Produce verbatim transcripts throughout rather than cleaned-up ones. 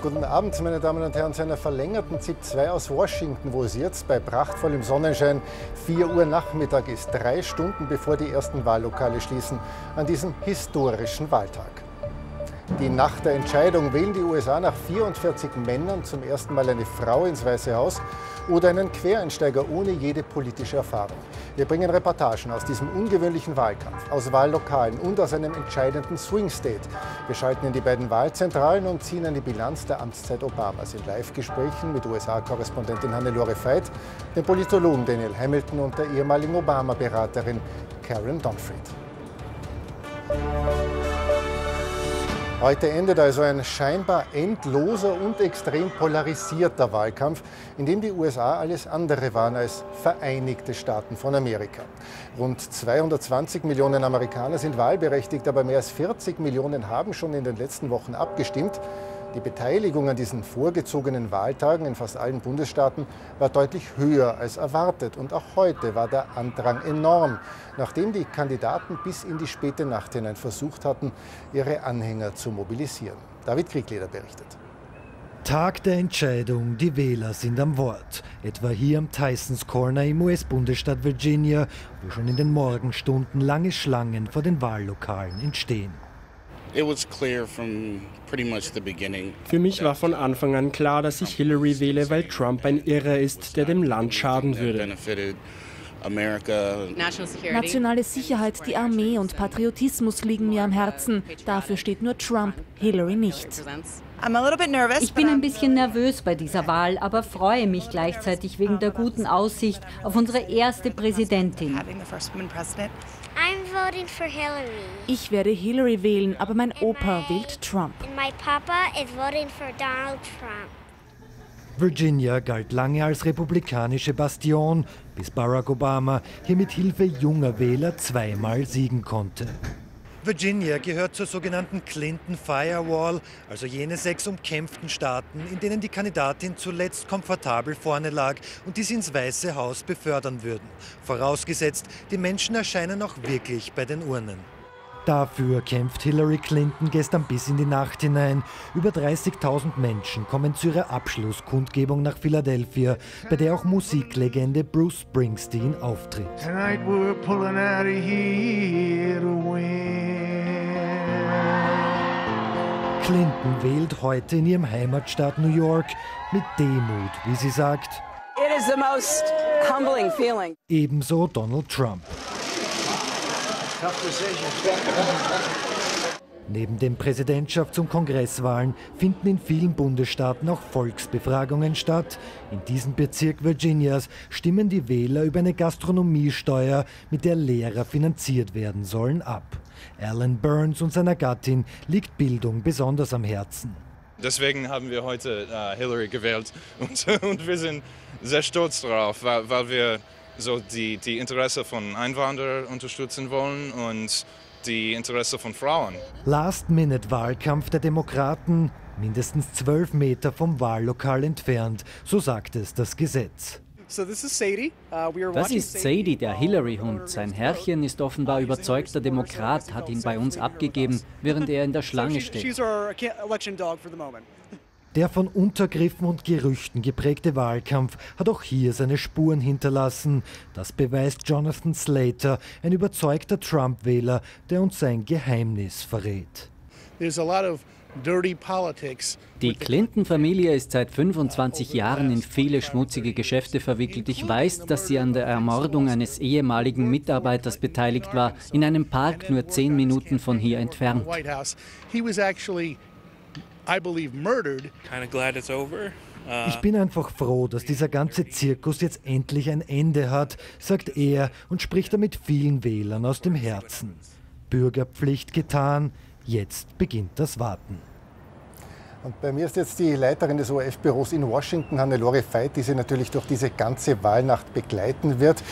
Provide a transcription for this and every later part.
Guten Abend, meine Damen und Herren, zu einer verlängerten ZIP zwei aus Washington, wo es jetzt bei prachtvollem Sonnenschein vier Uhr Nachmittag ist, drei Stunden bevor die ersten Wahllokale schließen, an diesem historischen Wahltag. Die Nacht der Entscheidung: Wählen die U S A nach vierundvierzig Männern zum ersten Mal eine Frau ins Weiße Haus oder einen Quereinsteiger ohne jede politische Erfahrung? Wir bringen Reportagen aus diesem ungewöhnlichen Wahlkampf, aus Wahllokalen und aus einem entscheidenden Swing State. Wir schalten in die beiden Wahlzentralen und ziehen eine Bilanz der Amtszeit Obamas in Live-Gesprächen mit U S A-Korrespondentin Hannelore Veit, dem Politologen Daniel Hamilton und der ehemaligen Obama-Beraterin Karen Donfried. Heute endet also ein scheinbar endloser und extrem polarisierter Wahlkampf, in dem die U S A alles andere waren als Vereinigte Staaten von Amerika. Rund zweihundertzwanzig Millionen Amerikaner sind wahlberechtigt, aber mehr als vierzig Millionen haben schon in den letzten Wochen abgestimmt. Die Beteiligung an diesen vorgezogenen Wahltagen in fast allen Bundesstaaten war deutlich höher als erwartet. Und auch heute war der Andrang enorm, nachdem die Kandidaten bis in die späte Nacht hinein versucht hatten, ihre Anhänger zu mobilisieren. David Kriegleder berichtet. Tag der Entscheidung, die Wähler sind am Wort. Etwa hier am Tysons Corner im U S-Bundesstaat Virginia, wo schon in den Morgenstunden lange Schlangen vor den Wahllokalen entstehen. Für mich war von Anfang an klar, dass ich Hillary wähle, weil Trump ein Irrer ist, der dem Land schaden würde. Nationale Sicherheit, die Armee und Patriotismus liegen mir am Herzen. Dafür steht nur Trump, Hillary nicht. Ich bin ein bisschen nervös bei dieser Wahl, aber freue mich gleichzeitig wegen der guten Aussicht auf unsere erste Präsidentin. Ich werde Hillary wählen, aber mein Opa wählt Trump. Virginia galt lange als republikanische Bastion, bis Barack Obama hier mit Hilfe junger Wähler zweimal siegen konnte. Virginia gehört zur sogenannten Clinton Firewall, also jene sechs umkämpften Staaten, in denen die Kandidatin zuletzt komfortabel vorne lag und die sie ins Weiße Haus befördern würden. Vorausgesetzt, die Menschen erscheinen auch wirklich bei den Urnen. Dafür kämpft Hillary Clinton gestern bis in die Nacht hinein. Über dreißigtausend Menschen kommen zu ihrer Abschlusskundgebung nach Philadelphia, bei der auch Musiklegende Bruce Springsteen auftritt. Clinton wählt heute in ihrem Heimatstaat New York mit Demut, wie sie sagt. It is the most humbling feeling. Ebenso Donald Trump. Neben den Präsidentschafts- und Kongresswahlen finden in vielen Bundesstaaten auch Volksbefragungen statt. In diesem Bezirk Virginias stimmen die Wähler über eine Gastronomiesteuer, mit der Lehrer finanziert werden sollen, ab. Alan Burns und seiner Gattin liegt Bildung besonders am Herzen. Deswegen haben wir heute uh, Hillary gewählt und, und wir sind sehr stolz darauf, weil, weil wir so die, die Interessen von Einwanderern unterstützen wollen und die Interessen von Frauen. Last-Minute-Wahlkampf der Demokraten, mindestens zwölf Meter vom Wahllokal entfernt, so sagt es das Gesetz. Das ist Sadie, der Hillary-Hund. Sein Herrchen ist offenbar überzeugter Demokrat, hat ihn bei uns abgegeben, während er in der Schlange steht. Der von Untergriffen und Gerüchten geprägte Wahlkampf hat auch hier seine Spuren hinterlassen. Das beweist Jonathan Slater, ein überzeugter Trump-Wähler, der uns sein Geheimnis verrät. Die Clinton-Familie ist seit fünfundzwanzig Jahren in viele schmutzige Geschäfte verwickelt. Ich weiß, dass sie an der Ermordung eines ehemaligen Mitarbeiters beteiligt war, in einem Park nur zehn Minuten von hier entfernt. Ich bin einfach froh, dass dieser ganze Zirkus jetzt endlich ein Ende hat, sagt er und spricht damit vielen Wählern aus dem Herzen. Bürgerpflicht getan, jetzt beginnt das Warten. Und bei mir ist jetzt die Leiterin des O R F-Büros in Washington, Hannelore Veit, die Sie natürlich durch diese ganze Wahlnacht begleiten wird.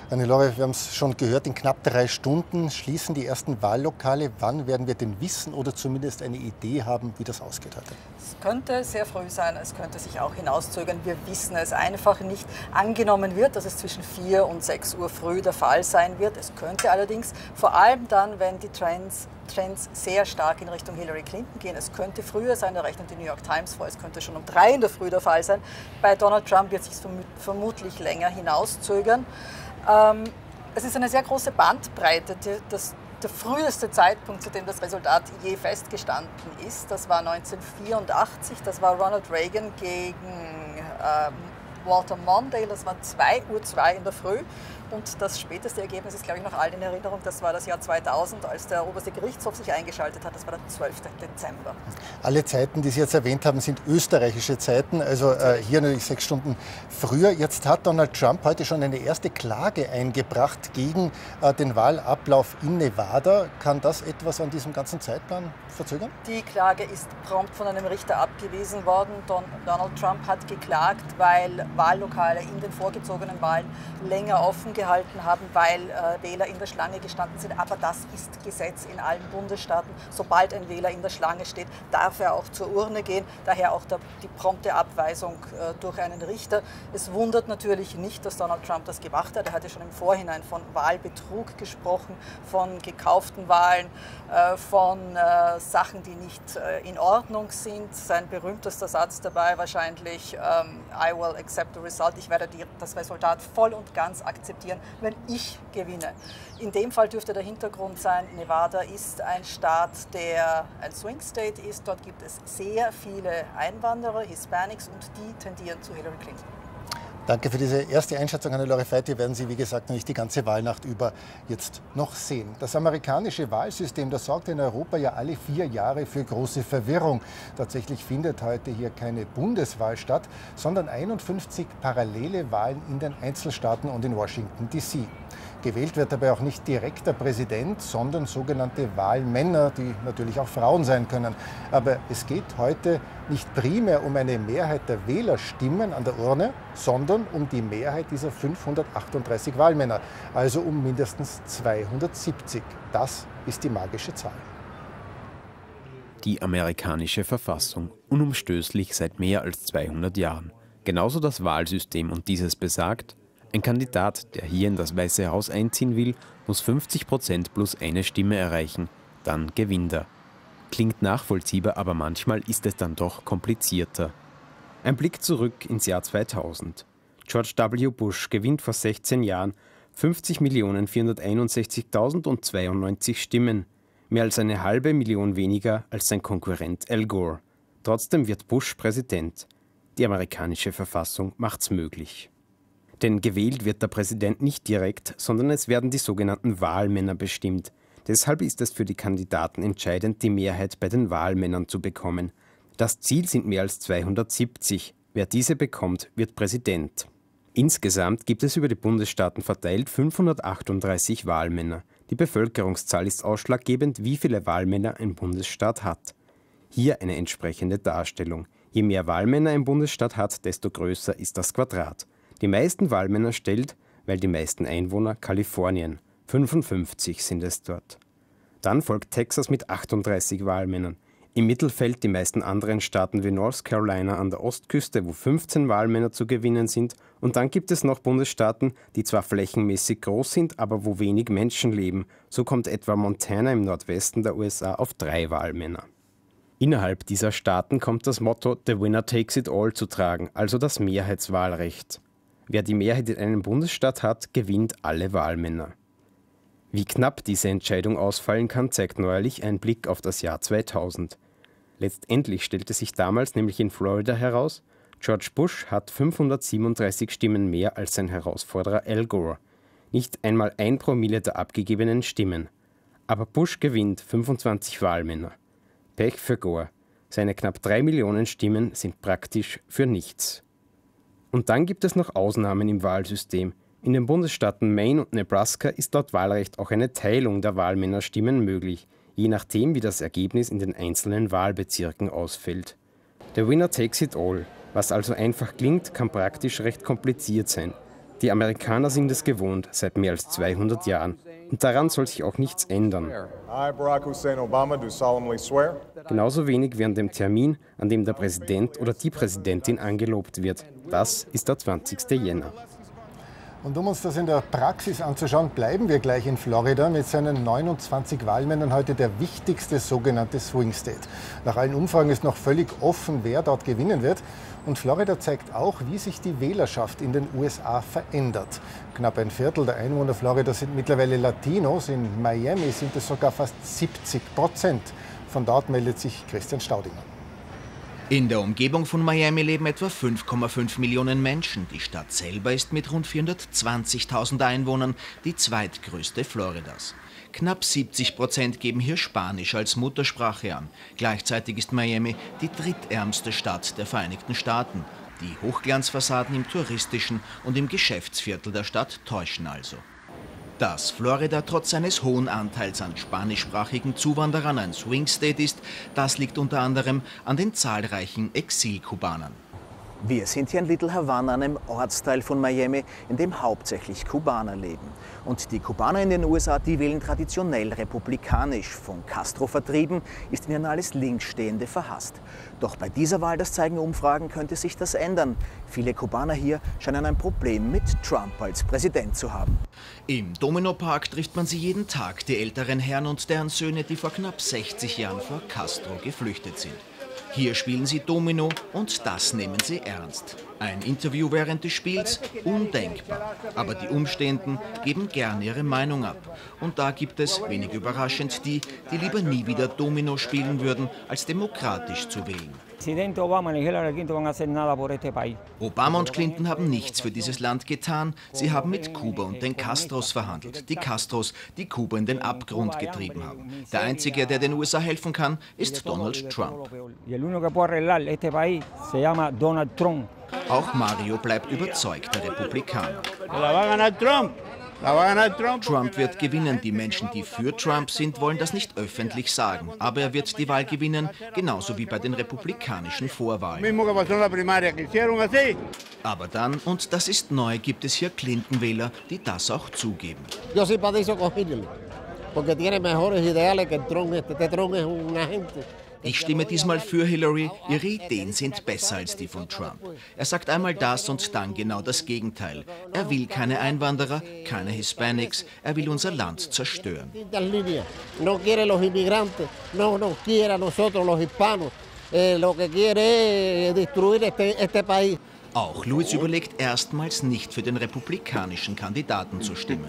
Hannelore, wir haben es schon gehört, in knapp drei Stunden schließen die ersten Wahllokale. Wann werden wir denn wissen oder zumindest eine Idee haben, wie das ausgeht heute? Es könnte sehr früh sein, es könnte sich auch hinauszögern. Wir wissen es einfach nicht. Angenommen wird, dass es zwischen vier und sechs Uhr früh der Fall sein wird. Es könnte allerdings vor allem dann, wenn die Trends Trends sehr stark in Richtung Hillary Clinton gehen. Es könnte früher sein, da rechnet die New York Times vor, es könnte schon um drei in der Früh der Fall sein. Bei Donald Trump wird es sich vermutlich länger hinauszögern. Ähm, es ist eine sehr große Bandbreite. Die, das, der früheste Zeitpunkt, zu dem das Resultat je festgestanden ist, das war neunzehnhundertvierundachtzig. Das war Ronald Reagan gegen ähm, Walter Mondale. Das war zwei Uhr zwei in der Früh. Und das späteste Ergebnis ist, glaube ich, noch allen in Erinnerung. Das war das Jahr zweitausend, als der oberste Gerichtshof sich eingeschaltet hat. Das war der zwölfte Dezember. Alle Zeiten, die Sie jetzt erwähnt haben, sind österreichische Zeiten. Also äh, hier natürlich sechs Stunden früher. Jetzt hat Donald Trump heute schon eine erste Klage eingebracht gegen äh, den Wahlablauf in Nevada. Kann das etwas an diesem ganzen Zeitplan verzögern? Die Klage ist prompt von einem Richter abgewiesen worden. Don, Donald Trump hat geklagt, weil Wahllokale in den vorgezogenen Wahlen länger offen gehalten haben, weil äh, Wähler in der Schlange gestanden sind. Aber das ist Gesetz in allen Bundesstaaten. Sobald ein Wähler in der Schlange steht, darf er auch zur Urne gehen. Daher auch der, die prompte Abweisung äh, durch einen Richter. Es wundert natürlich nicht, dass Donald Trump das gemacht hat. Er hatte schon im Vorhinein von Wahlbetrug gesprochen, von gekauften Wahlen, äh, von äh, Sachen, die nicht äh, in Ordnung sind. Sein berühmtester Satz dabei wahrscheinlich, ähm, I will accept the result. Ich werde die, das Resultat voll und ganz akzeptieren, wenn ich gewinne. In dem Fall dürfte der Hintergrund sein, Nevada ist ein Staat, der ein Swing State ist. Dort gibt es sehr viele Einwanderer, Hispanics, und die tendieren zu Hillary Clinton. Danke für diese erste Einschätzung, Hannelore Veit. Wir werden Sie, wie gesagt, noch nicht die ganze Wahlnacht über jetzt noch sehen. Das amerikanische Wahlsystem, das sorgt in Europa ja alle vier Jahre für große Verwirrung. Tatsächlich findet heute hier keine Bundeswahl statt, sondern einundfünfzig parallele Wahlen in den Einzelstaaten und in Washington D C Gewählt wird dabei auch nicht direkt der Präsident, sondern sogenannte Wahlmänner, die natürlich auch Frauen sein können. Aber es geht heute nicht primär um eine Mehrheit der Wählerstimmen an der Urne, sondern um die Mehrheit dieser fünfhundertachtunddreißig Wahlmänner, also um mindestens zweihundertsiebzig. Das ist die magische Zahl. Die amerikanische Verfassung, unumstößlich seit mehr als zweihundert Jahren. Genauso das Wahlsystem, und dieses besagt: Ein Kandidat, der hier in das Weiße Haus einziehen will, muss fünfzig Prozent plus eine Stimme erreichen. Dann gewinnt er. Klingt nachvollziehbar, aber manchmal ist es dann doch komplizierter. Ein Blick zurück ins Jahr zweitausend. George W. Bush gewinnt vor sechzehn Jahren fünfzig Millionen vierhunderteinundsechzigtausendzweiundneunzig Stimmen. Mehr als eine halbe Million weniger als sein Konkurrent Al Gore. Trotzdem wird Bush Präsident. Die amerikanische Verfassung macht's möglich. Denn gewählt wird der Präsident nicht direkt, sondern es werden die sogenannten Wahlmänner bestimmt. Deshalb ist es für die Kandidaten entscheidend, die Mehrheit bei den Wahlmännern zu bekommen. Das Ziel sind mehr als zweihundertsiebzig. Wer diese bekommt, wird Präsident. Insgesamt gibt es über die Bundesstaaten verteilt fünfhundertachtunddreißig Wahlmänner. Die Bevölkerungszahl ist ausschlaggebend, wie viele Wahlmänner ein Bundesstaat hat. Hier eine entsprechende Darstellung. Je mehr Wahlmänner ein Bundesstaat hat, desto größer ist das Quadrat. Die meisten Wahlmänner stellt, weil die meisten Einwohner, Kalifornien. fünfundfünfzig sind es dort. Dann folgt Texas mit achtunddreißig Wahlmännern. Im Mittelfeld die meisten anderen Staaten wie North Carolina an der Ostküste, wo fünfzehn Wahlmänner zu gewinnen sind. Und dann gibt es noch Bundesstaaten, die zwar flächenmäßig groß sind, aber wo wenig Menschen leben. So kommt etwa Montana im Nordwesten der U S A auf drei Wahlmänner. Innerhalb dieser Staaten kommt das Motto "The winner takes it all" zu tragen, also das Mehrheitswahlrecht. Wer die Mehrheit in einem Bundesstaat hat, gewinnt alle Wahlmänner. Wie knapp diese Entscheidung ausfallen kann, zeigt neuerlich ein Blick auf das Jahr zweitausend. Letztendlich stellte sich damals nämlich in Florida heraus, George Bush hat fünfhundertsiebenunddreißig Stimmen mehr als sein Herausforderer Al Gore. Nicht einmal ein Promille der abgegebenen Stimmen. Aber Bush gewinnt fünfundzwanzig Wahlmänner. Pech für Gore. Seine knapp drei Millionen Stimmen sind praktisch für nichts. Und dann gibt es noch Ausnahmen im Wahlsystem. In den Bundesstaaten Maine und Nebraska ist laut Wahlrecht auch eine Teilung der Wahlmännerstimmen möglich, je nachdem, wie das Ergebnis in den einzelnen Wahlbezirken ausfällt. The winner takes it all. Was also einfach klingt, kann praktisch recht kompliziert sein. Die Amerikaner sind es gewohnt, seit mehr als zweihundert Jahren. Und daran soll sich auch nichts ändern. Genauso wenig wie an dem Termin, an dem der Präsident oder die Präsidentin angelobt wird. Das ist der zwanzigste Jänner. Und um uns das in der Praxis anzuschauen, bleiben wir gleich in Florida. Mit seinen neunundzwanzig Wahlmännern heute der wichtigste sogenannte Swing State. Nach allen Umfragen ist noch völlig offen, wer dort gewinnen wird. Und Florida zeigt auch, wie sich die Wählerschaft in den U S A verändert. Knapp ein Viertel der Einwohner Floridas sind mittlerweile Latinos. In Miami sind es sogar fast siebzig Prozent. Von dort meldet sich Christian Staudinger. In der Umgebung von Miami leben etwa fünf Komma fünf Millionen Menschen. Die Stadt selber ist mit rund vierhundertzwanzigtausend Einwohnern die zweitgrößte Floridas. Knapp siebzig Prozent geben hier Spanisch als Muttersprache an. Gleichzeitig ist Miami die drittärmste Stadt der Vereinigten Staaten. Die Hochglanzfassaden im touristischen und im Geschäftsviertel der Stadt täuschen also. Dass Florida trotz seines hohen Anteils an spanischsprachigen Zuwanderern ein Swing State ist, das liegt unter anderem an den zahlreichen Exil-Kubanern. Wir sind hier in Little Havana, einem Ortsteil von Miami, in dem hauptsächlich Kubaner leben. Und die Kubaner in den U S A, die wählen traditionell republikanisch. Von Castro vertrieben, ist ihnen alles Linksstehende verhasst. Doch bei dieser Wahl, das zeigen Umfragen, könnte sich das ändern. Viele Kubaner hier scheinen ein Problem mit Trump als Präsident zu haben. Im Domino-Park trifft man sie jeden Tag, die älteren Herren und deren Söhne, die vor knapp sechzig Jahren vor Castro geflüchtet sind. Hier spielen sie Domino und das nehmen sie ernst. Ein Interview während des Spiels? Undenkbar. Aber die Umstehenden geben gern ihre Meinung ab. Und da gibt es, wenig überraschend, die, die lieber nie wieder Domino spielen würden, als demokratisch zu wählen. Obama und Clinton haben nichts für dieses Land getan. Sie haben mit Kuba und den Castros verhandelt. Die Castros, die Kuba in den Abgrund getrieben haben. Der Einzige, der den U S A helfen kann, ist Donald Trump. Auch Mario bleibt überzeugter Republikaner. Trump wird gewinnen. Die Menschen, die für Trump sind, wollen das nicht öffentlich sagen. Aber er wird die Wahl gewinnen, genauso wie bei den republikanischen Vorwahlen. Aber dann, und das ist neu, gibt es hier Clinton-Wähler, die das auch zugeben. Ich stimme diesmal für Hillary. Ihre Ideen sind besser als die von Trump. Er sagt einmal das und dann genau das Gegenteil. Er will keine Einwanderer, keine Hispanics. Er will unser Land zerstören. Auch Louis überlegt erstmals nicht für den republikanischen Kandidaten zu stimmen.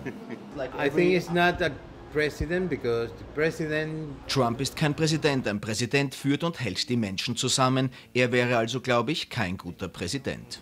Trump ist kein Präsident. Ein Präsident führt und hält die Menschen zusammen. Er wäre also, glaube ich, kein guter Präsident.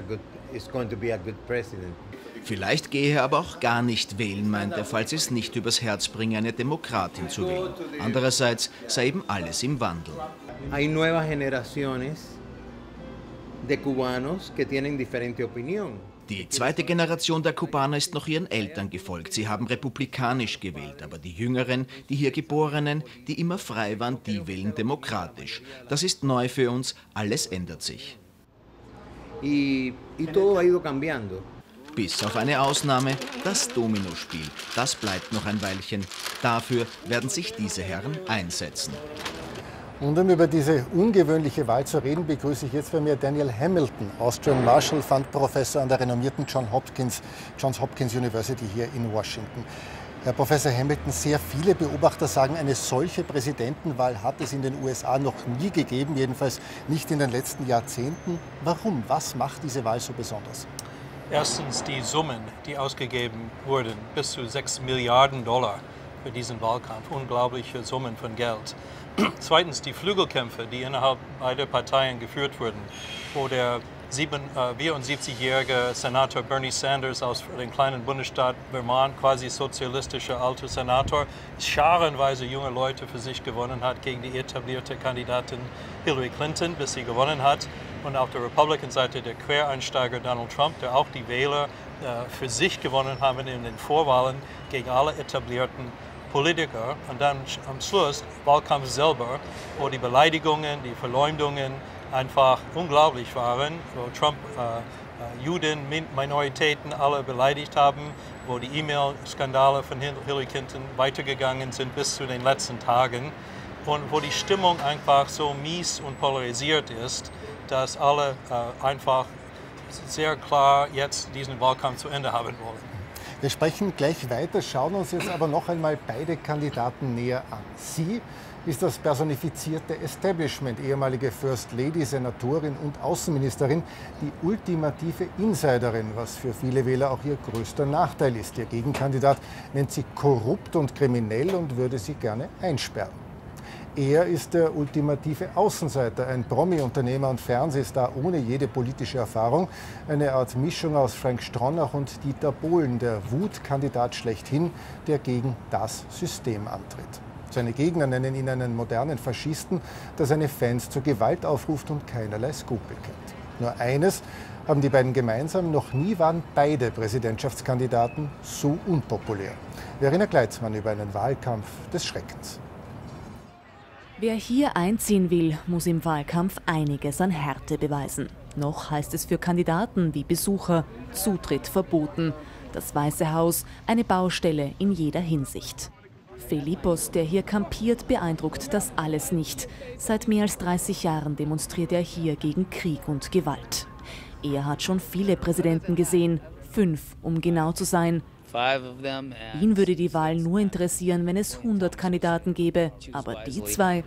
Vielleicht gehe er aber auch gar nicht wählen, meint er, falls es nicht übers Herz bringe, eine Demokratin zu wählen. Andererseits sei eben alles im Wandel. Hay nuevas generaciones de cubanos que tienen diferente opinión. Die zweite Generation der Kubaner ist noch ihren Eltern gefolgt. Sie haben republikanisch gewählt, aber die Jüngeren, die hier Geborenen, die immer frei waren, die wählen demokratisch. Das ist neu für uns, alles ändert sich. Y, y todo ha ido cambiando. Bis auf eine Ausnahme, das Dominospiel. Das bleibt noch ein Weilchen. Dafür werden sich diese Herren einsetzen. Und um über diese ungewöhnliche Wahl zu reden, begrüße ich jetzt bei mir Daniel Hamilton, Austrian Marshall Fund Professor an der renommierten John Hopkins, Johns Hopkins University hier in Washington. Herr Professor Hamilton, sehr viele Beobachter sagen, eine solche Präsidentenwahl hat es in den U S A noch nie gegeben, jedenfalls nicht in den letzten Jahrzehnten. Warum? Was macht diese Wahl so besonders? Erstens die Summen, die ausgegeben wurden, bis zu sechs Milliarden Dollar für diesen Wahlkampf. Unglaubliche Summen von Geld. Zweitens die Flügelkämpfe, die innerhalb beider Parteien geführt wurden, wo der vierundsiebzigjährige Senator Bernie Sanders aus dem kleinen Bundesstaat Vermont, quasi sozialistischer alter Senator, scharenweise junge Leute für sich gewonnen hat gegen die etablierte Kandidatin Hillary Clinton, bis sie gewonnen hat. Und auf der Republican-Seite der Quereinsteiger Donald Trump, der auch die Wähler äh, für sich gewonnen haben in den Vorwahlen gegen alle etablierten Politiker. Und dann am Schluss Wahlkampf selber, wo die Beleidigungen, die Verleumdungen einfach unglaublich waren, wo Trump äh, Juden, Minoritäten alle beleidigt haben, wo die E-Mail-Skandale von Hillary Clinton weitergegangen sind bis zu den letzten Tagen und wo die Stimmung einfach so mies und polarisiert ist, dass alle äh, einfach sehr klar jetzt diesen Wahlkampf zu Ende haben wollen. Wir sprechen gleich weiter, schauen uns jetzt aber noch einmal beide Kandidaten näher an. Sie ist das personifizierte Establishment, ehemalige First Lady, Senatorin und Außenministerin, die ultimative Insiderin, was für viele Wähler auch ihr größter Nachteil ist. Ihr Gegenkandidat nennt sie korrupt und kriminell und würde sie gerne einsperren. Er ist der ultimative Außenseiter, ein Promi-Unternehmer und Fernsehstar ohne jede politische Erfahrung. Eine Art Mischung aus Frank Stronach und Dieter Bohlen, der Wutkandidat schlechthin, der gegen das System antritt. Seine Gegner nennen ihn einen modernen Faschisten, der seine Fans zur Gewalt aufruft und keinerlei Skrupel kennt. Nur eines haben die beiden gemeinsam: noch nie waren beide Präsidentschaftskandidaten so unpopulär. Verena Kleitzmann über einen Wahlkampf des Schreckens. Wer hier einziehen will, muss im Wahlkampf einiges an Härte beweisen. Noch heißt es für Kandidaten wie Besucher: Zutritt verboten. Das Weiße Haus, eine Baustelle in jeder Hinsicht. Philippos, der hier kampiert, beeindruckt das alles nicht. Seit mehr als dreißig Jahren demonstriert er hier gegen Krieg und Gewalt. Er hat schon viele Präsidenten gesehen, fünf, um genau zu sein. Ihn würde die Wahl nur interessieren, wenn es hundert Kandidaten gäbe, aber die zwei.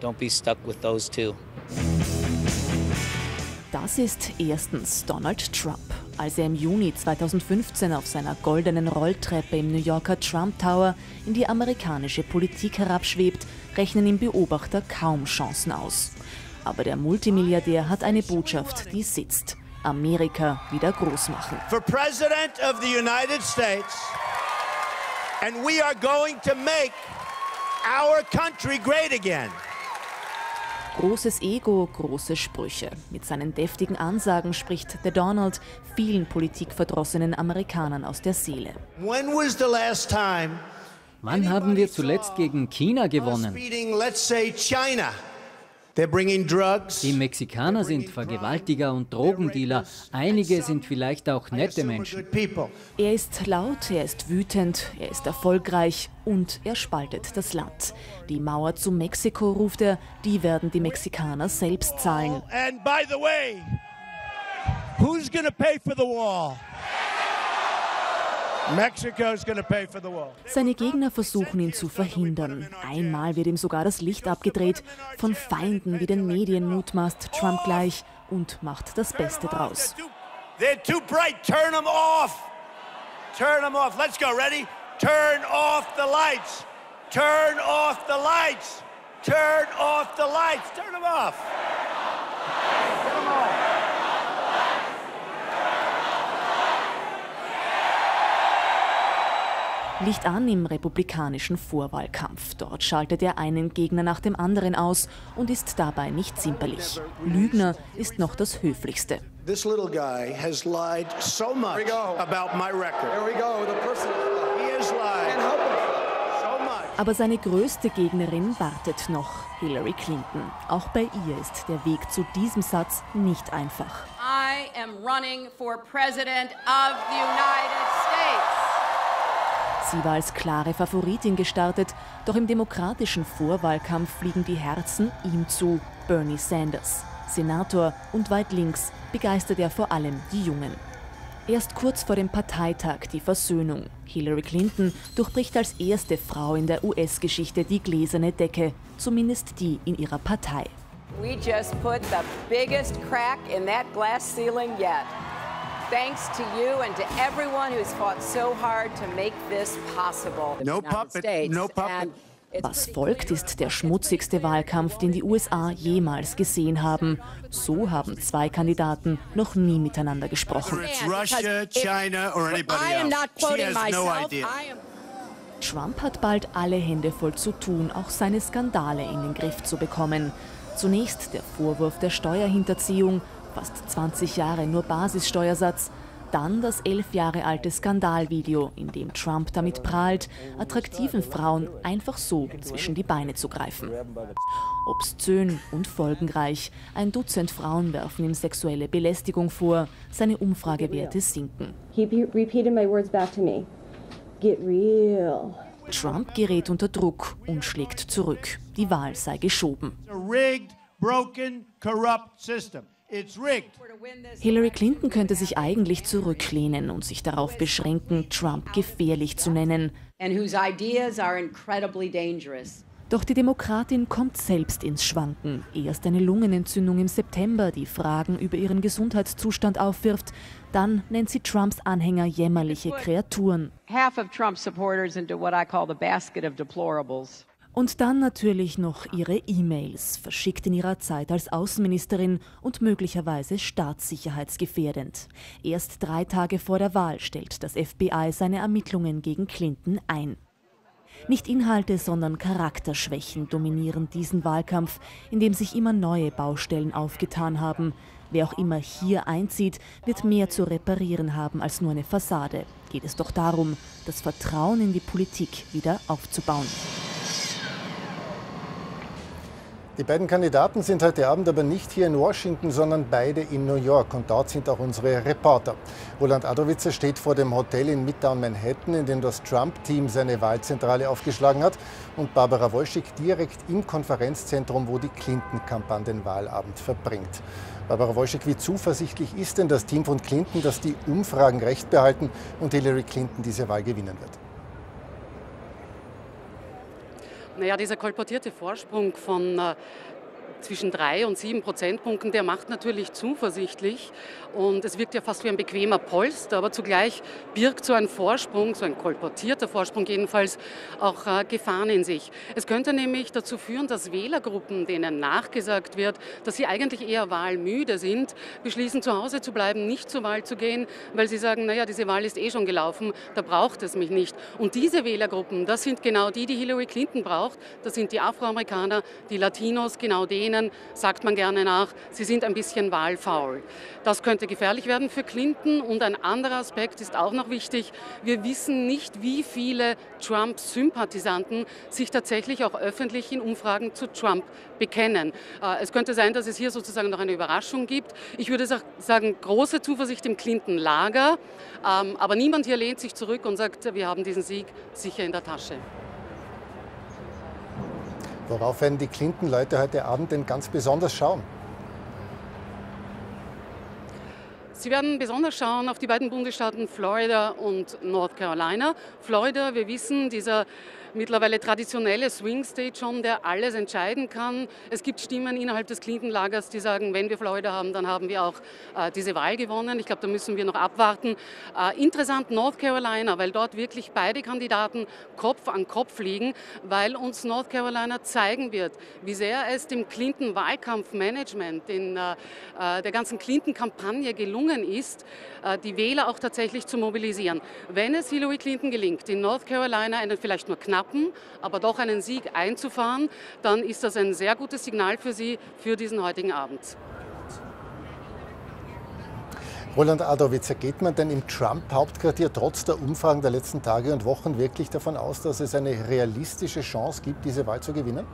Das ist erstens Donald Trump. Als er im Juni zweitausendfünfzehn auf seiner goldenen Rolltreppe im New Yorker Trump Tower in die amerikanische Politik herabschwebt, rechnen ihm Beobachter kaum Chancen aus. Aber der Multimilliardär hat eine Botschaft, die sitzt: Amerika wieder groß machen. For President of the United States, and we are going to make our country great again. Großes Ego, große Sprüche. Mit seinen deftigen Ansagen spricht der Donald vielen politikverdrossenen Amerikanern aus der Seele. When was the last time Wann haben wir zuletzt gegen China gewonnen? let's say China? They're bringing drugs. Die Mexikaner sind Vergewaltiger und Drogendealer. Einige sind vielleicht auch nette Menschen. Er ist laut, er ist wütend, er ist erfolgreich und er spaltet das Land. Die Mauer zu Mexiko, ruft er, die werden die Mexikaner selbst zahlen. And by the way, who's going to pay for the wall? Mexico's gonna pay for the wall. Seine Gegner versuchen ihn zu verhindern. Einmal wird ihm sogar das Licht abgedreht. Von Feinden wie den Medien mutmaßt Trump gleich und macht das Beste draus. They're too bright. Turn them off. Turn them off. Let's go. Ready? Turn off the lights. Turn off the lights. Turn off the lights. Turn them off. Turn them off. Licht an im republikanischen Vorwahlkampf. Dort schaltet er einen Gegner nach dem anderen aus und ist dabei nicht zimperlich. Lügner ist noch das Höflichste. This little guy has lied so much about my record. Here we go. The person he has lied so much. Aber seine größte Gegnerin wartet noch, Hillary Clinton. Auch bei ihr ist der Weg zu diesem Satz nicht einfach. I am running for President of the United States. Sie war als klare Favoritin gestartet, doch im demokratischen Vorwahlkampf fliegen die Herzen ihm zu. Bernie Sanders, Senator und weit links, begeistert er vor allem die Jungen. Erst kurz vor dem Parteitag die Versöhnung. Hillary Clinton durchbricht als erste Frau in der U S-Geschichte die gläserne Decke, zumindest die in ihrer Partei. We just put the biggest crack in that glass ceiling yet. Thanks to you and to everyone who's fought so hard to make this possible. No puppet, no puppet. Was folgt, ist der schmutzigste Wahlkampf, den die U S A jemals gesehen haben. So haben zwei Kandidaten noch nie miteinander gesprochen. Russia, China or anybody else. She has no idea. Trump hat bald alle Hände voll zu tun, auch seine Skandale in den Griff zu bekommen. Zunächst der Vorwurf der Steuerhinterziehung, fast zwanzig Jahre nur Basissteuersatz. Dann das elf Jahre alte Skandalvideo, in dem Trump damit prahlt, attraktiven Frauen einfach so zwischen die Beine zu greifen. Obszön und folgenreich. Ein Dutzend Frauen werfen ihm sexuelle Belästigung vor. Seine Umfragewerte sinken. He repeated my words back to me. Get real. Trump gerät unter Druck und schlägt zurück. Die Wahl sei geschoben. Rigged, broken, corrupt system. It's rigged. Hillary Clinton könnte sich eigentlich zurücklehnen und sich darauf beschränken, Trump gefährlich zu nennen. And whose ideas are incredibly dangerous. Doch die Demokratin kommt selbst ins Schwanken. Erst eine Lungenentzündung im September, die Fragen über ihren Gesundheitszustand aufwirft. Dann nennt sie Trumps Anhänger jämmerliche Kreaturen. Half of Trump's supporters into what I call the basket of deplorables. Und dann natürlich noch ihre E-Mails, verschickt in ihrer Zeit als Außenministerin und möglicherweise staatssicherheitsgefährdend. Erst drei Tage vor der Wahl stellt das F B I seine Ermittlungen gegen Clinton ein. Nicht Inhalte, sondern Charakterschwächen dominieren diesen Wahlkampf, in dem sich immer neue Baustellen aufgetan haben. Wer auch immer hier einzieht, wird mehr zu reparieren haben als nur eine Fassade. Geht es doch darum, das Vertrauen in die Politik wieder aufzubauen. Die beiden Kandidaten sind heute Abend aber nicht hier in Washington, sondern beide in New York. Und dort sind auch unsere Reporter. Roland Adowitzer steht vor dem Hotel in Midtown Manhattan, in dem das Trump-Team seine Wahlzentrale aufgeschlagen hat. Und Barbara Wolschig direkt im Konferenzzentrum, wo die Clinton-Kampagne den Wahlabend verbringt. Barbara Wolschig, wie zuversichtlich ist denn das Team von Clinton, dass die Umfragen recht behalten und Hillary Clinton diese Wahl gewinnen wird? Naja, dieser kolportierte Vorsprung von äh, zwischen drei und sieben Prozentpunkten, der macht natürlich zuversichtlich und es wirkt ja fast wie ein bequemer Polster, aber zugleich birgt so ein Vorsprung, so ein kolportierter Vorsprung jedenfalls, auch äh, Gefahren in sich. Es könnte nämlich dazu führen, dass Wählergruppen, denen nachgesagt wird, dass sie eigentlich eher wahlmüde sind, beschließen, zu Hause zu bleiben, nicht zur Wahl zu gehen, weil sie sagen, naja, diese Wahl ist eh schon gelaufen, da braucht es mich nicht. Und diese Wählergruppen, das sind genau die, die Hillary Clinton braucht, das sind die Afroamerikaner, die Latinos, genau denen sagt man gerne nach, sie sind ein bisschen wahlfaul. Das könnte gefährlich werden für Clinton und ein anderer Aspekt ist auch noch wichtig. Wir wissen nicht, wie viele Trump-Sympathisanten sich tatsächlich auch öffentlich in Umfragen zu Trump bekennen. Es könnte sein, dass es hier sozusagen noch eine Überraschung gibt. Ich würde sagen, große Zuversicht im Clinton-Lager, aber niemand hier lehnt sich zurück und sagt, wir haben diesen Sieg sicher in der Tasche. Worauf werden die Clinton-Leute heute Abend denn ganz besonders schauen? Sie werden besonders schauen auf die beiden Bundesstaaten Florida und North Carolina. Florida, wir wissen, dieser mittlerweile traditionelle Swing State schon, der alles entscheiden kann. Es gibt Stimmen innerhalb des Clinton-Lagers, die sagen, wenn wir Florida haben, dann haben wir auch äh, diese Wahl gewonnen. Ich glaube, da müssen wir noch abwarten. Äh, interessant North Carolina, weil dort wirklich beide Kandidaten Kopf an Kopf liegen, weil uns North Carolina zeigen wird, wie sehr es dem Clinton-Wahlkampfmanagement, in äh, der ganzen Clinton-Kampagne gelungen ist, äh, die Wähler auch tatsächlich zu mobilisieren. Wenn es Hillary Clinton gelingt, in North Carolina einen vielleicht nur knapp aber doch einen Sieg einzufahren, dann ist das ein sehr gutes Signal für sie für diesen heutigen Abend. Roland Adowitzer, geht man denn im Trump-Hauptquartier trotz der Umfragen der letzten Tage und Wochen wirklich davon aus, dass es eine realistische Chance gibt, diese Wahl zu gewinnen?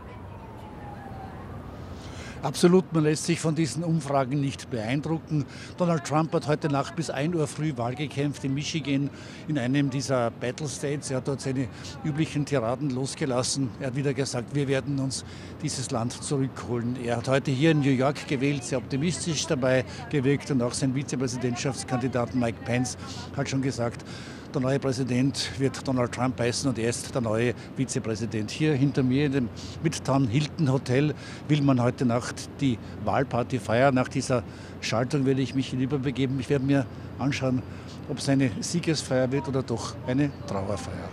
Absolut, man lässt sich von diesen Umfragen nicht beeindrucken. Donald Trump hat heute Nacht bis ein Uhr früh Wahl gekämpft in Michigan, in einem dieser Battle States. Er hat dort seine üblichen Tiraden losgelassen. Er hat wieder gesagt, wir werden uns dieses Land zurückholen. Er hat heute hier in New York gewählt, sehr optimistisch dabei gewirkt und auch sein Vizepräsidentschaftskandidat Mike Pence hat schon gesagt, der neue Präsident wird Donald Trump heißen und er ist der neue Vizepräsident. Hier hinter mir in dem Midtown Hilton Hotel will man heute Nacht die Wahlparty feiern. Nach dieser Schaltung werde ich mich hinüberbegeben. Ich werde mir anschauen, ob es eine Siegesfeier wird oder doch eine Trauerfeier.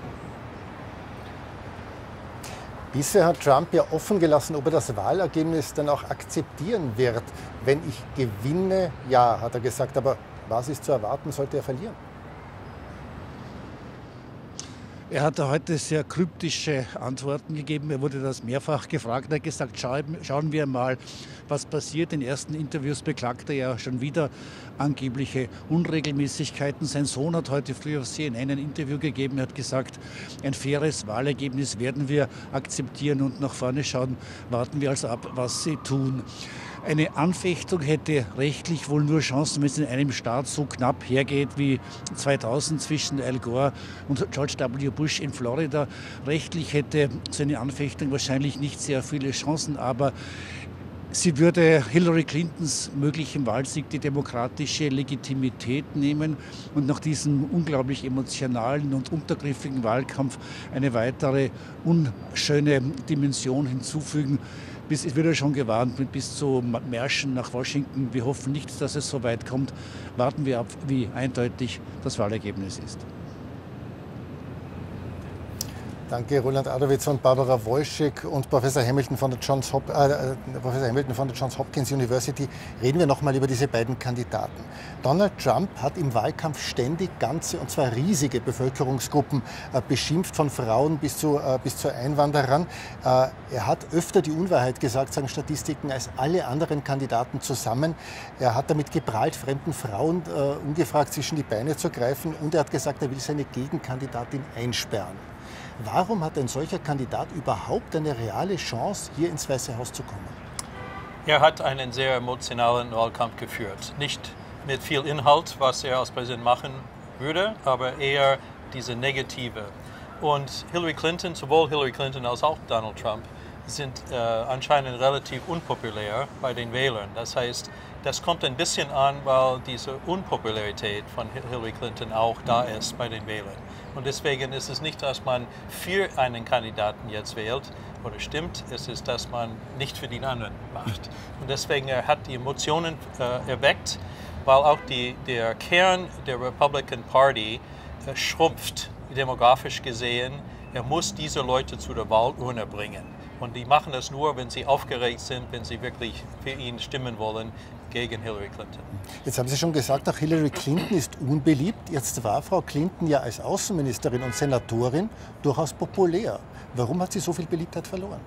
Bisher hat Trump ja offen gelassen, ob er das Wahlergebnis dann auch akzeptieren wird. Wenn ich gewinne, ja, hat er gesagt. Aber was ist zu erwarten, sollte er verlieren? Er hat heute sehr kryptische Antworten gegeben. Er wurde das mehrfach gefragt. Er hat gesagt, schauen wir mal, was passiert. In ersten Interviews beklagte er ja schon wieder angebliche Unregelmäßigkeiten. Sein Sohn hat heute früh auf C N N ein Interview gegeben. Er hat gesagt, ein faires Wahlergebnis werden wir akzeptieren und nach vorne schauen. Warten wir also ab, was sie tun. Eine Anfechtung hätte rechtlich wohl nur Chancen, wenn es in einem Staat so knapp hergeht wie zweitausend zwischen Al Gore und George W. Bush in Florida. Rechtlich hätte so eine Anfechtung wahrscheinlich nicht sehr viele Chancen, aber sie würde Hillary Clintons möglichen Wahlsieg die demokratische Legitimität nehmen und nach diesem unglaublich emotionalen und untergriffigen Wahlkampf eine weitere unschöne Dimension hinzufügen. Bis, es wird ja schon gewarnt mit bis zu Märschen nach Washington. Wir hoffen nicht, dass es so weit kommt. Warten wir ab, wie eindeutig das Wahlergebnis ist. Danke, Roland Adowitz und Barbara Wolschig und Professor Hamilton von der Johns, Hop äh, Professor Hamilton von der Johns Hopkins University. Reden wir noch mal über diese beiden Kandidaten. Donald Trump hat im Wahlkampf ständig ganze, und zwar riesige Bevölkerungsgruppen äh, beschimpft, von Frauen bis zu, äh, bis zu Einwanderern. Äh, er hat öfter die Unwahrheit gesagt, sagen Statistiken, als alle anderen Kandidaten zusammen. Er hat damit geprahlt, fremden Frauen äh, ungefragt zwischen die Beine zu greifen, und er hat gesagt, er will seine Gegenkandidatin einsperren. Warum hat ein solcher Kandidat überhaupt eine reale Chance, hier ins Weiße Haus zu kommen? Er hat einen sehr emotionalen Wahlkampf geführt. Nicht mit viel Inhalt, was er als Präsident machen würde, aber eher diese negative. Und Hillary Clinton, sowohl Hillary Clinton als auch Donald Trump, sind äh, anscheinend relativ unpopulär bei den Wählern. Das heißt, das kommt ein bisschen an, weil diese Unpopularität von Hillary Clinton auch da ist bei den Wählern. Und deswegen ist es nicht, dass man für einen Kandidaten jetzt wählt oder stimmt, es ist, dass man nicht für den anderen macht. Und deswegen er hat die Emotionen äh, erweckt, weil auch die, der Kern der Republican Party äh, schrumpft, demografisch gesehen. Er muss diese Leute zu der Wahlurne bringen. Und die machen das nur, wenn sie aufgeregt sind, wenn sie wirklich für ihn stimmen wollen gegen Hillary Clinton. Jetzt haben Sie schon gesagt, auch Hillary Clinton ist unbeliebt. Jetzt war Frau Clinton ja als Außenministerin und Senatorin durchaus populär. Warum hat sie so viel Beliebtheit verloren?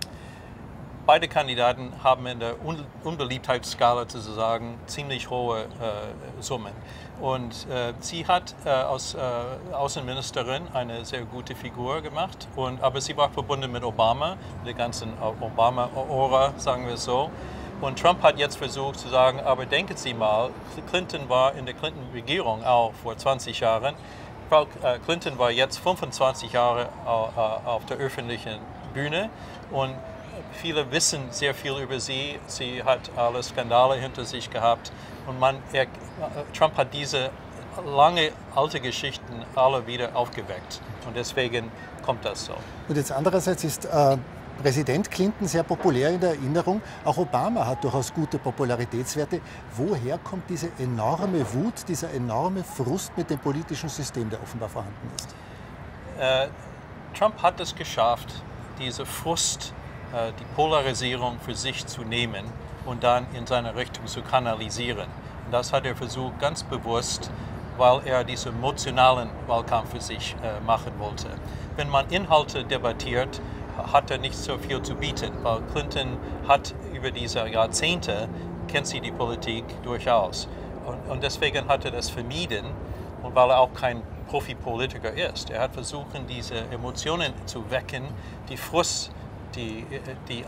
Beide Kandidaten haben in der Un Unbeliebtheitsskala sozusagen ziemlich hohe äh, Summen. Und äh, sie hat äh, als äh, Außenministerin eine sehr gute Figur gemacht, und, aber sie war verbunden mit Obama, der ganzen Obama-Aura, sagen wir so. Und Trump hat jetzt versucht zu sagen, aber denken Sie mal, Clinton war in der Clinton-Regierung auch vor zwanzig Jahren. Frau Clinton war jetzt fünfundzwanzig Jahre auf der öffentlichen Bühne, und viele wissen sehr viel über sie. Sie hat alle Skandale hinter sich gehabt, und man, er, Trump hat diese lange alte Geschichten alle wieder aufgeweckt, und deswegen kommt das so. Und jetzt andererseits ist äh Präsident Clinton sehr populär in der Erinnerung. Auch Obama hat durchaus gute Popularitätswerte. Woher kommt diese enorme Wut, dieser enorme Frust mit dem politischen System, der offenbar vorhanden ist? Äh, Trump hat es geschafft, diese Frust, äh, die Polarisierung für sich zu nehmen und dann in seine Richtung zu kanalisieren. Und das hat er versucht, ganz bewusst, weil er diesen emotionalen Wahlkampf für sich äh, machen wollte. Wenn man Inhalte debattiert, hat er nicht so viel zu bieten, weil Clinton hat über diese Jahrzehnte, kennt sie die Politik durchaus. Und, und deswegen hat er das vermieden, und weil er auch kein Profipolitiker ist. Er hat versucht, diese Emotionen zu wecken, die Frust, die, die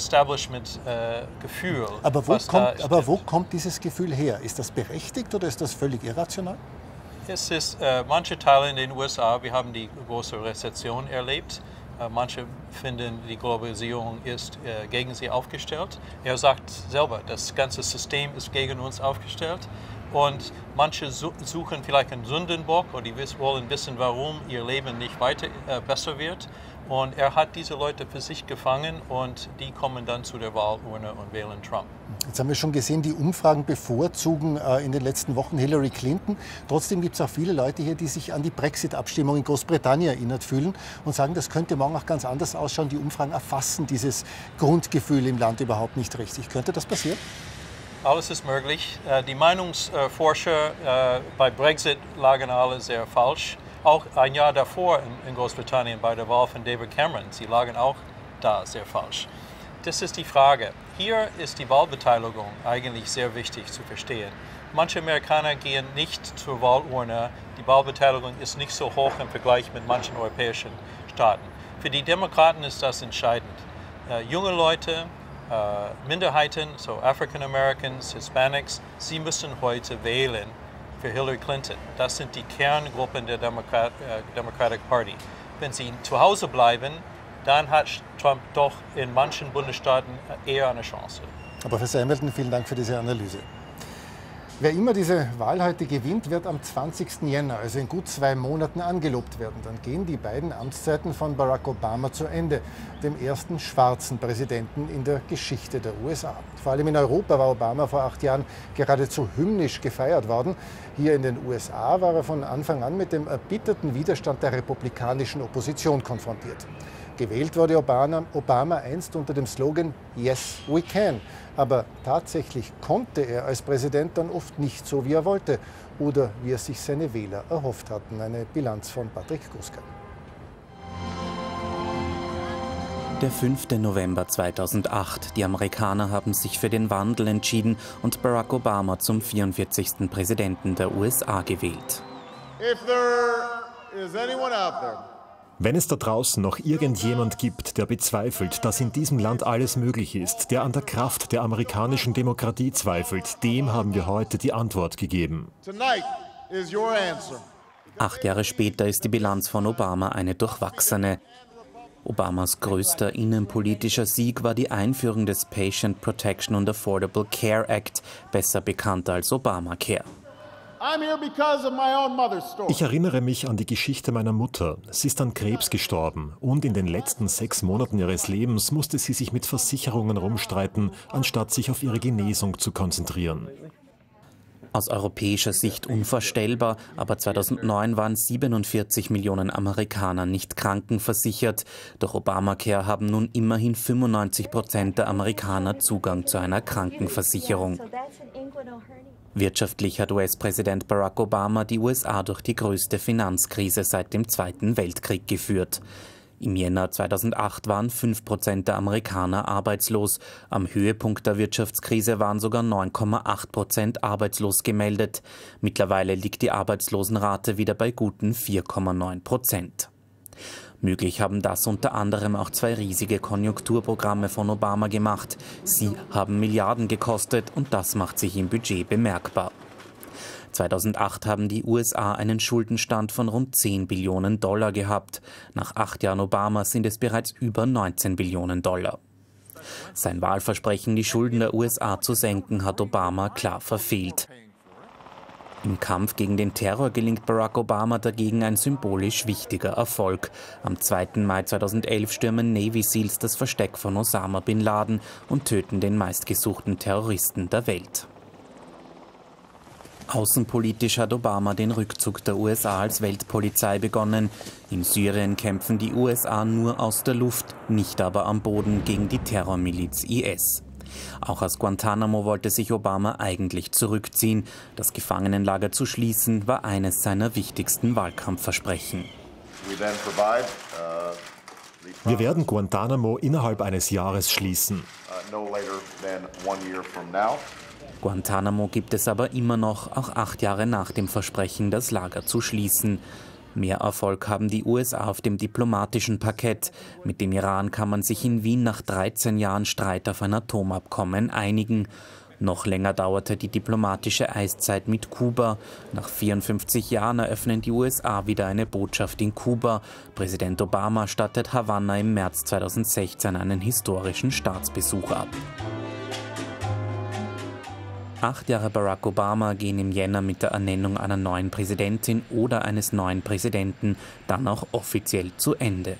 Anti-Establishment-Gefühl. Äh, aber, wo kommt, aber wo kommt dieses Gefühl her? Ist das berechtigt oder ist das völlig irrational? Es ist äh, manche Teile in den U S A, wir haben die große Rezession erlebt. Manche finden, die Globalisierung ist äh, gegen sie aufgestellt. Er sagt selber, das ganze System ist gegen uns aufgestellt. Und manche su suchen vielleicht einen Sündenbock, oder die wollen wissen, warum ihr Leben nicht weiter äh, besser wird. Und er hat diese Leute für sich gefangen, und die kommen dann zu der Wahlurne und wählen Trump. Jetzt haben wir schon gesehen, die Umfragen bevorzugen äh, in den letzten Wochen Hillary Clinton. Trotzdem gibt es auch viele Leute hier, die sich an die Brexit-Abstimmung in Großbritannien erinnert fühlen und sagen, das könnte morgen auch ganz anders ausschauen. Die Umfragen erfassen dieses Grundgefühl im Land überhaupt nicht richtig. Könnte das passieren? Alles ist möglich. Die Meinungsforscher bei Brexit lagen alle sehr falsch. Auch ein Jahr davor in, in Großbritannien bei der Wahl von David Cameron. Sie lagen auch da sehr falsch. Das ist die Frage. Hier ist die Wahlbeteiligung eigentlich sehr wichtig zu verstehen. Manche Amerikaner gehen nicht zur Wahlurne. Die Wahlbeteiligung ist nicht so hoch im Vergleich mit manchen europäischen Staaten. Für die Demokraten ist das entscheidend. Äh, junge Leute, äh, Minderheiten, so African Americans, Hispanics, sie müssen heute wählen für Hillary Clinton. Das sind die Kerngruppen der Democrat, äh, Democratic Party. Wenn sie zu Hause bleiben, dann hat Trump doch in manchen Bundesstaaten eher eine Chance. Aber Professor Embleton, vielen Dank für diese Analyse. Wer immer diese Wahl heute gewinnt, wird am zwanzigsten Jänner, also in gut zwei Monaten, angelobt werden. Dann gehen die beiden Amtszeiten von Barack Obama zu Ende, dem ersten schwarzen Präsidenten in der Geschichte der U S A. Vor allem in Europa war Obama vor acht Jahren geradezu hymnisch gefeiert worden. Hier in den U S A war er von Anfang an mit dem erbitterten Widerstand der republikanischen Opposition konfrontiert. Gewählt wurde Obama, Obama einst unter dem Slogan Yes, we can. Aber tatsächlich konnte er als Präsident dann oft nicht so, wie er wollte oder wie es sich seine Wähler erhofft hatten. Eine Bilanz von Patrick Guska. Der fünfte November zweitausendacht. Die Amerikaner haben sich für den Wandel entschieden und Barack Obama zum vierundvierzigsten Präsidenten der U S A gewählt. If there is anyone out there Wenn es da draußen noch irgendjemand gibt, der bezweifelt, dass in diesem Land alles möglich ist, der an der Kraft der amerikanischen Demokratie zweifelt, dem haben wir heute die Antwort gegeben. Acht Jahre später ist die Bilanz von Obama eine durchwachsene. Obamas größter innenpolitischer Sieg war die Einführung des Patient Protection and Affordable Care Act, besser bekannt als Obamacare. Ich erinnere mich an die Geschichte meiner Mutter. Sie ist an Krebs gestorben und in den letzten sechs Monaten ihres Lebens musste sie sich mit Versicherungen rumstreiten, anstatt sich auf ihre Genesung zu konzentrieren. Aus europäischer Sicht unvorstellbar, aber zweitausendneun waren siebenundvierzig Millionen Amerikaner nicht krankenversichert. Durch Obamacare haben nun immerhin fünfundneunzig Prozent der Amerikaner Zugang zu einer Krankenversicherung. Wirtschaftlich hat U S-Präsident Barack Obama die U S A durch die größte Finanzkrise seit dem Zweiten Weltkrieg geführt. Im Jänner zweitausendacht waren fünf Prozent der Amerikaner arbeitslos. Am Höhepunkt der Wirtschaftskrise waren sogar neun Komma acht Prozent arbeitslos gemeldet. Mittlerweile liegt die Arbeitslosenrate wieder bei guten vier Komma neun Prozent. Möglich haben das unter anderem auch zwei riesige Konjunkturprogramme von Obama gemacht. Sie haben Milliarden gekostet und das macht sich im Budget bemerkbar. zweitausendacht haben die U S A einen Schuldenstand von rund zehn Billionen Dollar gehabt. Nach acht Jahren Obama sind es bereits über neunzehn Billionen Dollar. Sein Wahlversprechen, die Schulden der U S A zu senken, hat Obama klar verfehlt. Im Kampf gegen den Terror gelingt Barack Obama dagegen ein symbolisch wichtiger Erfolg. Am zweiten Mai zweitausendelf stürmen Navy Seals das Versteck von Osama Bin Laden und töten den meistgesuchten Terroristen der Welt. Außenpolitisch hat Obama den Rückzug der U S A als Weltpolizei begonnen. In Syrien kämpfen die U S A nur aus der Luft, nicht aber am Boden gegen die Terrormiliz I S. Auch aus Guantanamo wollte sich Obama eigentlich zurückziehen. Das Gefangenenlager zu schließen war eines seiner wichtigsten Wahlkampfversprechen. Wir werden Guantanamo innerhalb eines Jahres schließen. Guantanamo gibt es aber immer noch, auch acht Jahre nach dem Versprechen, das Lager zu schließen. Mehr Erfolg haben die U S A auf dem diplomatischen Parkett. Mit dem Iran kann man sich in Wien nach dreizehn Jahren Streit auf ein Atomabkommen einigen. Noch länger dauerte die diplomatische Eiszeit mit Kuba. Nach vierundfünfzig Jahren eröffnen die U S A wieder eine Botschaft in Kuba. Präsident Obama stattet Havanna im März zweitausendsechzehn einen historischen Staatsbesuch ab. Acht Jahre Barack Obama gehen im Jänner mit der Ernennung einer neuen Präsidentin oder eines neuen Präsidenten dann auch offiziell zu Ende.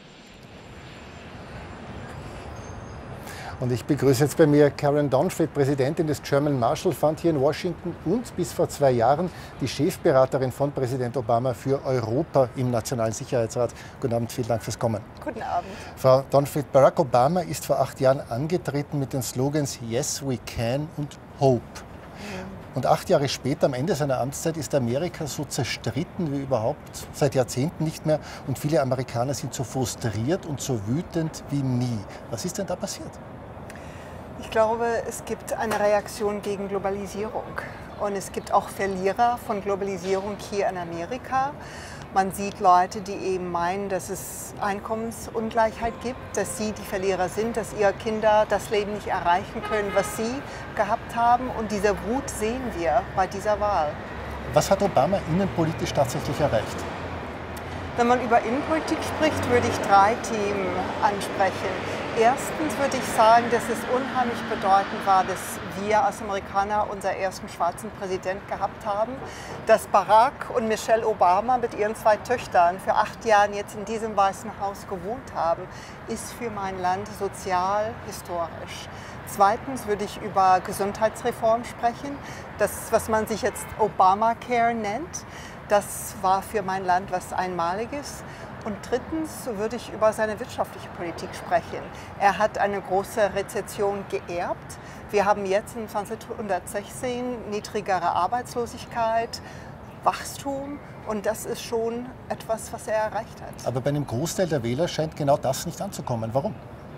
Und ich begrüße jetzt bei mir Karen Donfried, Präsidentin des German Marshall Fund hier in Washington und bis vor zwei Jahren die Chefberaterin von Präsident Obama für Europa im Nationalen Sicherheitsrat. Guten Abend, vielen Dank fürs Kommen. Guten Abend. Frau Donfried, Barack Obama ist vor acht Jahren angetreten mit den Slogans Yes, we can und Hope. Und acht Jahre später, am Ende seiner Amtszeit, ist Amerika so zerstritten wie überhaupt seit Jahrzehnten nicht mehr. Und viele Amerikaner sind so frustriert und so wütend wie nie. Was ist denn da passiert? Ich glaube, es gibt eine Reaktion gegen Globalisierung. Und es gibt auch Verlierer von Globalisierung hier in Amerika. Man sieht Leute, die eben meinen, dass es Einkommensungleichheit gibt, dass sie die Verlierer sind, dass ihre Kinder das Leben nicht erreichen können, was sie gehabt haben. Und diese Wut sehen wir bei dieser Wahl. Was hat Obama innenpolitisch tatsächlich erreicht? Wenn man über Innenpolitik spricht, würde ich drei Themen ansprechen. Erstens würde ich sagen, dass es unheimlich bedeutend war, dass wir als Amerikaner unseren ersten schwarzen Präsident gehabt haben, dass Barack und Michelle Obama mit ihren zwei Töchtern für acht Jahre jetzt in diesem Weißen Haus gewohnt haben, ist für mein Land sozial historisch. Zweitens würde ich über Gesundheitsreform sprechen, das, was man sich jetzt Obamacare nennt. Das war für mein Land was Einmaliges. Und drittens würde ich über seine wirtschaftliche Politik sprechen. Er hat eine große Rezession geerbt. Wir haben jetzt in zweitausendsechzehn niedrigere Arbeitslosigkeit, Wachstum. Und das ist schon etwas, was er erreicht hat. Aber bei einem Großteil der Wähler scheint genau das nicht anzukommen. Warum?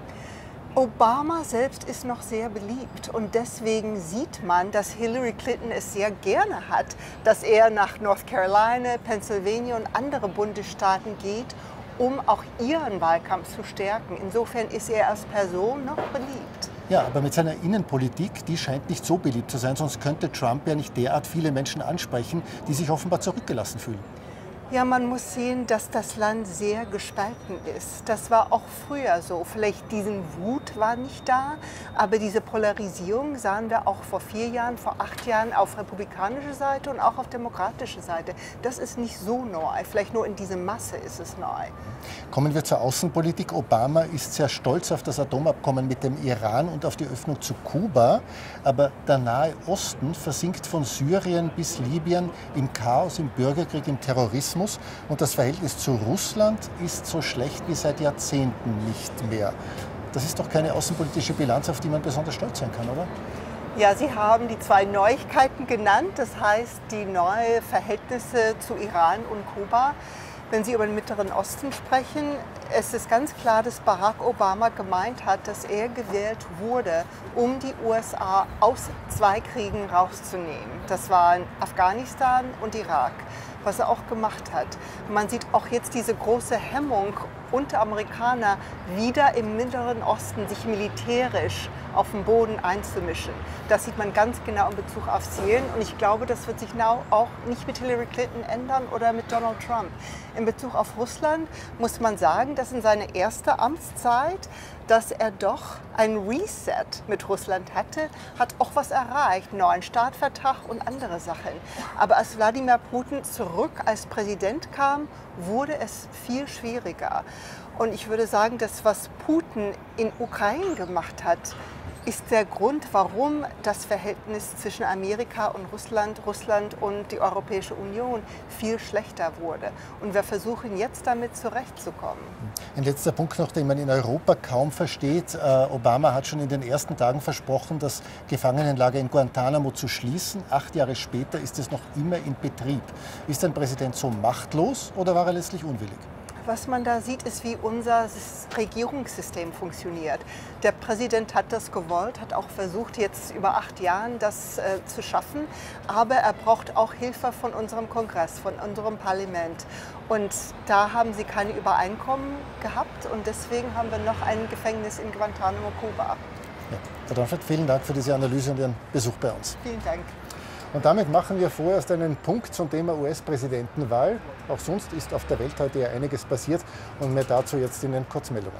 Obama selbst ist noch sehr beliebt und deswegen sieht man, dass Hillary Clinton es sehr gerne hat, dass er nach North Carolina, Pennsylvania und andere Bundesstaaten geht, um auch ihren Wahlkampf zu stärken. Insofern ist er als Person noch beliebt. Ja, aber mit seiner Innenpolitik, die scheint nicht so beliebt zu sein, sonst könnte Trump ja nicht derart viele Menschen ansprechen, die sich offenbar zurückgelassen fühlen. Ja, man muss sehen, dass das Land sehr gespalten ist. Das war auch früher so. Vielleicht diesen Wut war nicht da, aber diese Polarisierung sahen wir auch vor vier Jahren, vor acht Jahren auf republikanischer Seite und auch auf demokratischer Seite. Das ist nicht so neu. Vielleicht nur in dieser Masse ist es neu. Kommen wir zur Außenpolitik. Obama ist sehr stolz auf das Atomabkommen mit dem Iran und auf die Öffnung zu Kuba. Aber der Nahe Osten versinkt von Syrien bis Libyen im Chaos, im Bürgerkrieg, im Terrorismus. Und das Verhältnis zu Russland ist so schlecht wie seit Jahrzehnten nicht mehr. Das ist doch keine außenpolitische Bilanz, auf die man besonders stolz sein kann, oder? Ja, Sie haben die zwei Neuigkeiten genannt. Das heißt, die neuen Verhältnisse zu Iran und Kuba. Wenn Sie über den Mittleren Osten sprechen, es ist ganz klar, dass Barack Obama gemeint hat, dass er gewählt wurde, um die U S A aus zwei Kriegen rauszunehmen. Das waren Afghanistan und Irak, was er auch gemacht hat. Man sieht auch jetzt diese große Hemmung unter Amerikaner, wieder im Mittleren Osten sich militärisch auf dem Boden einzumischen. Das sieht man ganz genau in Bezug auf Syrien. Und ich glaube, das wird sich auch nicht mit Hillary Clinton ändern oder mit Donald Trump. In Bezug auf Russland muss man sagen, dass in seiner ersten Amtszeit, dass er doch ein Reset mit Russland hatte, hat auch was erreicht, neuen Startvertrag und andere Sachen. Aber als Wladimir Putin zurück als Präsident kam, wurde es viel schwieriger. Und ich würde sagen, dass was Putin in Ukraine gemacht hat, ist der Grund, warum das Verhältnis zwischen Amerika und Russland, Russland und die Europäische Union viel schlechter wurde. Und wir versuchen jetzt damit zurechtzukommen. Ein letzter Punkt noch, den man in Europa kaum versteht. Obama hat schon in den ersten Tagen versprochen, das Gefangenenlager in Guantanamo zu schließen. Acht Jahre später ist es noch immer in Betrieb. Ist ein Präsident so machtlos oder war er letztlich unwillig? Was man da sieht, ist, wie unser Regierungssystem funktioniert. Der Präsident hat das gewollt, hat auch versucht, jetzt über acht Jahre das äh, zu schaffen. Aber er braucht auch Hilfe von unserem Kongress, von unserem Parlament. Und da haben sie keine Übereinkommen gehabt. Und deswegen haben wir noch ein Gefängnis in Guantanamo, Kuba. Ja, Frau Danfert, vielen Dank für diese Analyse und Ihren Besuch bei uns. Vielen Dank. Und damit machen wir vorerst einen Punkt zum Thema U S-Präsidentenwahl. Auch sonst ist auf der Welt heute ja einiges passiert und mehr dazu jetzt in den Kurzmeldungen.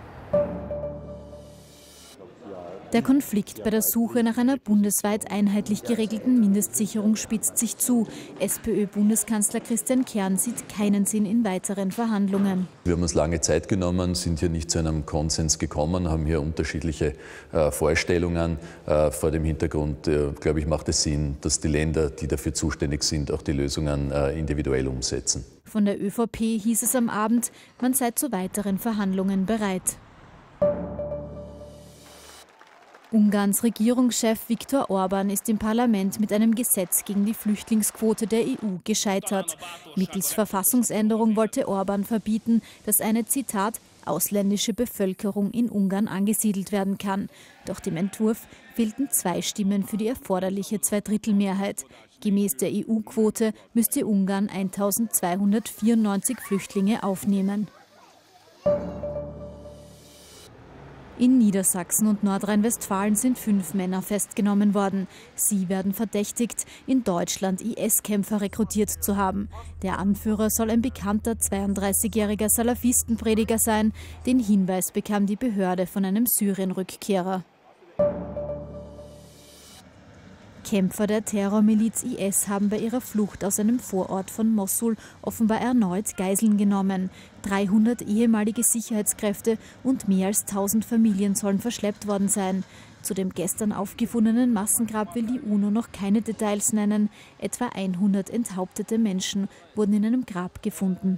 Der Konflikt bei der Suche nach einer bundesweit einheitlich geregelten Mindestsicherung spitzt sich zu. SPÖ-Bundeskanzler Christian Kern sieht keinen Sinn in weiteren Verhandlungen. Wir haben uns lange Zeit genommen, sind hier nicht zu einem Konsens gekommen, haben hier unterschiedliche äh, Vorstellungen. Äh, vor dem Hintergrund, äh, glaube ich, macht es Sinn, dass die Länder, die dafür zuständig sind, auch die Lösungen äh, individuell umsetzen. Von der ÖVP hieß es am Abend, man sei zu weiteren Verhandlungen bereit. Ungarns Regierungschef Viktor Orbán ist im Parlament mit einem Gesetz gegen die Flüchtlingsquote der E U gescheitert. Mittels Verfassungsänderung wollte Orbán verbieten, dass eine, Zitat, ausländische Bevölkerung in Ungarn angesiedelt werden kann. Doch dem Entwurf fehlten zwei Stimmen für die erforderliche Zweidrittelmehrheit. Gemäß der E U-Quote müsste Ungarn eintausendzweihundertvierundneunzig Flüchtlinge aufnehmen. In Niedersachsen und Nordrhein-Westfalen sind fünf Männer festgenommen worden. Sie werden verdächtigt, in Deutschland I S-Kämpfer rekrutiert zu haben. Der Anführer soll ein bekannter zweiunddreißigjähriger Salafistenprediger sein. Den Hinweis bekam die Behörde von einem Syrien-Rückkehrer. Kämpfer der Terrormiliz I S haben bei ihrer Flucht aus einem Vorort von Mossul offenbar erneut Geiseln genommen. dreihundert ehemalige Sicherheitskräfte und mehr als tausend Familien sollen verschleppt worden sein. Zu dem gestern aufgefundenen Massengrab will die UNO noch keine Details nennen. Etwa hundert enthauptete Menschen wurden in einem Grab gefunden.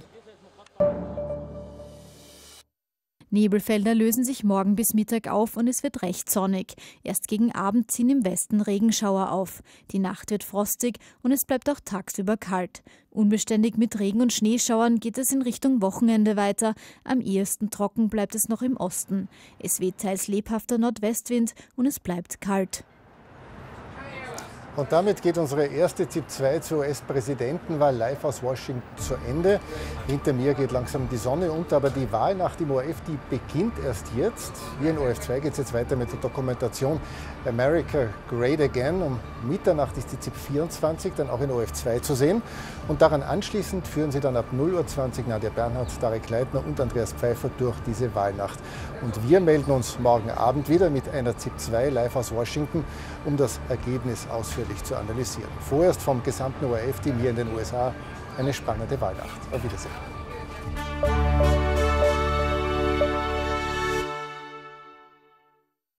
Nebelfelder lösen sich morgen bis Mittag auf und es wird recht sonnig. Erst gegen Abend ziehen im Westen Regenschauer auf. Die Nacht wird frostig und es bleibt auch tagsüber kalt. Unbeständig mit Regen- und Schneeschauern geht es in Richtung Wochenende weiter. Am ehesten trocken bleibt es noch im Osten. Es weht teils lebhafter Nordwestwind und es bleibt kalt. Und damit geht unsere erste ZIP zwei zur U S-Präsidentenwahl live aus Washington zu Ende. Hinter mir geht langsam die Sonne unter, aber die Wahlnacht im O R F, die beginnt erst jetzt. Hier in O R F zwei geht es jetzt weiter mit der Dokumentation America Great Again. Um Mitternacht ist die ZIP vierundzwanzig dann auch in O R F zwei zu sehen. Und daran anschließend führen sie dann ab null Uhr zwanzig Nadja Bernhardt, Tarek Leitner und Andreas Pfeiffer durch diese Wahlnacht. Und wir melden uns morgen Abend wieder mit einer ZIP zwei live aus Washington, um das Ergebnis ausführlich zu analysieren. Vorerst vom gesamten O R F-Team hier in den U S A eine spannende Wahlnacht. Auf Wiedersehen.